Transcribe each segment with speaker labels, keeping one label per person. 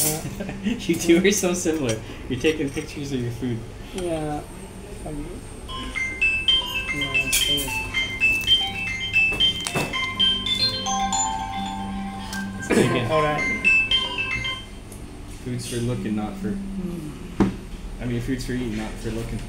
Speaker 1: You two are so similar. You're taking pictures of your food.
Speaker 2: Yeah.
Speaker 1: Let's take it.
Speaker 2: All right.
Speaker 1: Food's for looking, not for. I mean, food's for eating, not for looking.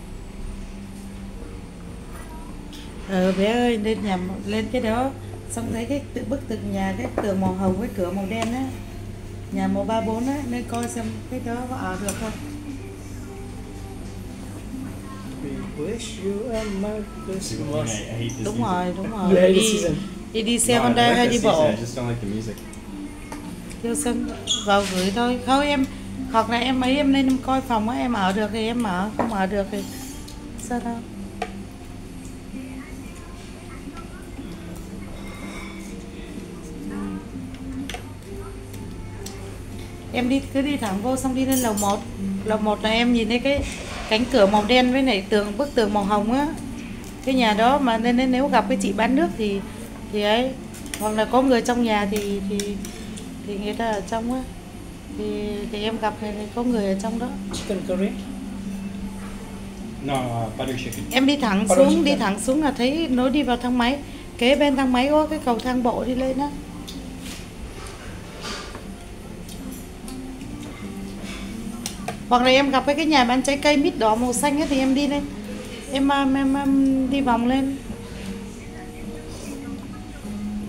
Speaker 3: Bé ơi, lên cái đó, xong thấy cái bức tường nhà, cái tường màu hồng với cửa màu đen á, nhà màu 34 á, nên coi xem cái đó có ở được không.
Speaker 2: We wish you a Merry Christmas.
Speaker 1: I hate this
Speaker 3: Đúng
Speaker 1: music.
Speaker 3: rồi, đúng rồi.
Speaker 2: You hate the season.
Speaker 3: Đi
Speaker 1: No,
Speaker 3: xe
Speaker 1: I
Speaker 3: Honda
Speaker 1: like
Speaker 3: hay
Speaker 1: the
Speaker 3: đi
Speaker 1: season,
Speaker 3: bộ.
Speaker 1: I just don't like the music.
Speaker 3: Kêu xem vào gửi thôi. Không em, hoặc là em ấy em lên em coi phòng á, em ở được thì em ở, không ở được thì sao đâu. Em cứ đi thẳng vô xong đi lên lầu 1. Lầu 1 là em nhìn thấy cái cánh cửa màu đen với lại bức tường màu hồng á. Cái nhà đó mà nên nếu gặp cái chị bán nước thì ấy, hoặc là có người trong nhà thì người ta ở trong á. Thì em gặp thì có người ở trong đó.
Speaker 2: Chicken curry.
Speaker 1: No, butter chicken.
Speaker 3: Em đi thẳng xuống là thấy nối đi vào thang máy. Kế bên thang máy có cái cầu thang bộ đi lên á. Hoặc là em gặp cái nhà bán trái cây mít đỏ màu xanh ấy thì em đi lên. Em đi vòng lên.